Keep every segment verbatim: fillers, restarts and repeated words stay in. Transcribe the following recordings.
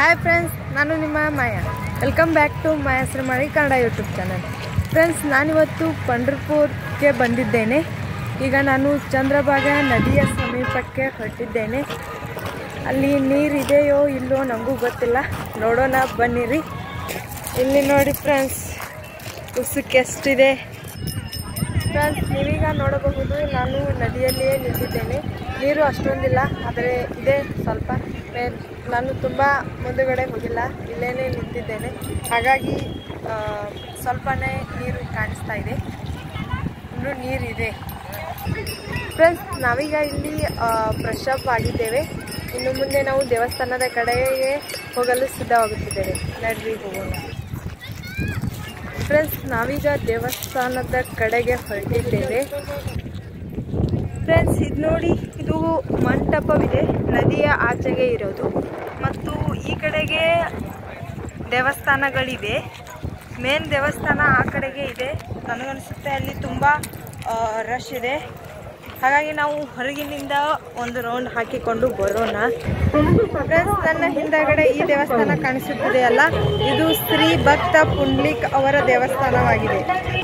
Hi friends, ನಾನು ನಿಮ್ಮ Maya. Welcome back to mayashree Kannada YouTube channel. Friends, ನಾನಿವತ್ತು ಪಂಢರ್ಪುರ್ಗೆ ಬಂದಿದ್ದೇನೆ. ಈಗ ನಾನು ಚಂದ್ರಭಾಗ ನದಿಯ ಸಮೀಪಕ್ಕೆ ಹೊರಟಿದ್ದೇನೆ. ಅಲ್ಲಿ ನೀರಿದೆಯೋ ಇಲ್ಲೋ ನನಗೂ ಗೊತ್ತಿಲ್ಲ, ನೋಡೋಣ ಬನ್ನಿರಿ. ಇಲ್ಲಿ ನೋಡಿ ಫ್ರೆಂಡ್ಸ್, ಉಸುಕ್ಕೆ ಎಷ್ಟಿದೆ. ಫ್ರೆಂಡ್ಸ್, ನೀವೀಗ ನೋಡಬಹುದು, ನಾನು ನದಿಯಲ್ಲಿಯೇ ನಿಂತಿದ್ದೇನೆ. ನೀರು ಅಷ್ಟೊಂದಿಲ್ಲ, ಆದರೆ ಇದೆ ಸ್ವಲ್ಪ. ನಾನು ತುಂಬ ಮುಂದುಗಡೆ ಹೋಗಿಲ್ಲ, ಇಲ್ಲೇ ನಿಂತಿದ್ದೇನೆ. ಹಾಗಾಗಿ ಸ್ವಲ್ಪನೇ ನೀರು ಕಾಣಿಸ್ತಾ ಇದೆ, ಇನ್ನೂ ನೀರಿದೆ. ಫ್ರೆಂಡ್ಸ್, ನಾವೀಗ ಇಲ್ಲಿ ಫ್ರೆಶ್ ಅಪ್ ಆಗಿದ್ದೇವೆ. ಇನ್ನು ಮುಂದೆ ನಾವು ದೇವಸ್ಥಾನದ ಕಡೆಗೆ ಹೋಗಲು ಸಿದ್ಧವಾಗುತ್ತಿದ್ದೇವೆ. ನಡ್ರಿ ಹೋಗೋಣ. ಫ್ರೆಂಡ್ಸ್, ನಾವೀಗ ದೇವಸ್ಥಾನದ ಕಡೆಗೆ ಹೊರಟಿದ್ದೇವೆ. ಫ್ರೆಂಡ್ಸ್, ಇದು ನೋಡಿ, ಇದು ಮಂಟಪವಿದೆ, ನದಿಯ ಆಚೆಗೆ ಇರೋದು. ಮತ್ತು ಈ ಕಡೆಗೆ ದೇವಸ್ಥಾನಗಳಿವೆ. ಮೇನ್ ದೇವಸ್ಥಾನ ಆ ಕಡೆಗೆ ಇದೆ. ನನಗನ್ಸುತ್ತೆ ಅಲ್ಲಿ ತುಂಬ ರಶ್ ಇದೆ. ಹಾಗಾಗಿ ನಾವು ಹೊರಗಿನಿಂದ ಒಂದು ರೌಂಡ್ ಹಾಕಿಕೊಂಡು ಬರೋಣ. ಫ್ರೆಂಡ್ಸ್, ನನ್ನ ಹಿಂದಗಡೆ ಈ ದೇವಸ್ಥಾನ ಕಾಣಿಸುತ್ತಿದೆ ಅಲ್ಲ, ಇದು ಶ್ರೀ ಭಕ್ತ ಪುಂಡ್ಲಿಕ್ ಅವರ ದೇವಸ್ಥಾನವಾಗಿದೆ.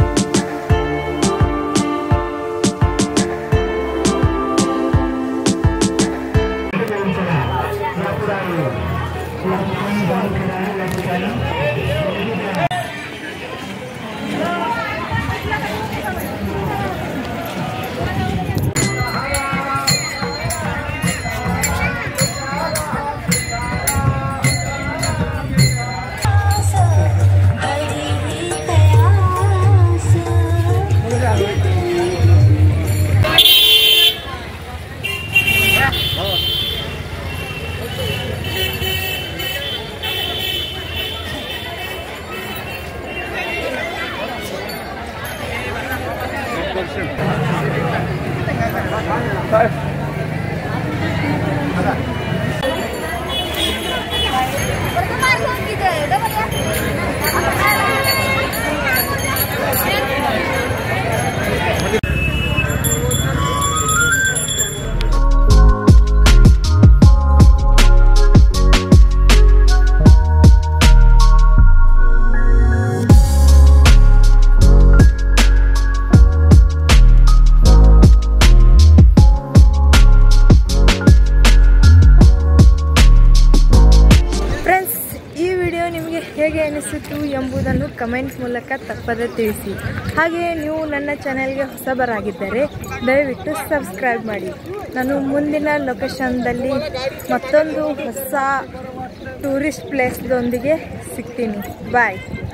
ಹೇಗೆ ಅನಿಸಿತು ಎಂಬುದನ್ನು ಕಮೆಂಟ್ಸ್ ಮೂಲಕ ತಪ್ಪದೆ ತಿಳಿಸಿ. ಹಾಗೆಯೇ ನೀವು ನನ್ನ ಚಾನೆಲ್ಗೆ ಹೊಸಬರಾಗಿದ್ದರೆ ದಯವಿಟ್ಟು ಸಬ್ಸ್ಕ್ರೈಬ್ ಮಾಡಿ. ನಾನು ಮುಂದಿನ ಲೊಕೇಶನ್ದಲ್ಲಿ ಮತ್ತೊಂದು ಹೊಸ ಟೂರಿಸ್ಟ್ ಪ್ಲೇಸ್ದೊಂದಿಗೆ ಸಿಗ್ತೀನಿ. ಬಾಯ್.